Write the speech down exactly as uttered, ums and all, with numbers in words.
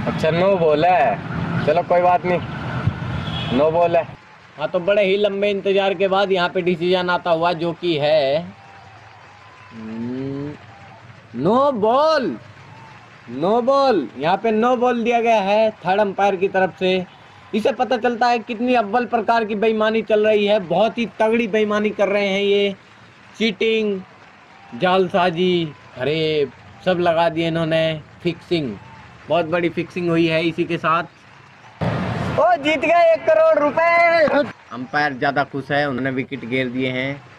अच्छा no ball है, चलो कोई बात नहीं, नो बॉल है। हाँ तो बड़े ही लंबे इंतजार के बाद यहाँ पे डिसीजन आता हुआ जो कि है नो बॉल। नो बॉल, यहाँ पे नो बॉल दिया गया है थर्ड अंपायर की तरफ से। इसे पता चलता है कितनी अव्वल प्रकार की बेईमानी चल रही है, बहुत ही तगड़ी बेईमानी कर रहे हैं ये। चीटिंग, जालसाजी, अरे सब लगा दिए इन्होंने। फिक्सिंग, बहुत बड़ी फिक्सिंग हुई है इसी के साथ। ओ जीत गए एक करोड़ रुपए। अंपायर ज्यादा खुश है, उन्होंने विकेट गिर दिए हैं।